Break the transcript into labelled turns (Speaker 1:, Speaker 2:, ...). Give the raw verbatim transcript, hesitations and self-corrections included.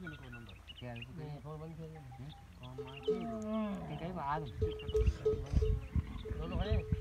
Speaker 1: क्या
Speaker 2: नहीं फोन बंद किया
Speaker 1: कौन मार के कई बात
Speaker 2: दोनों खड़े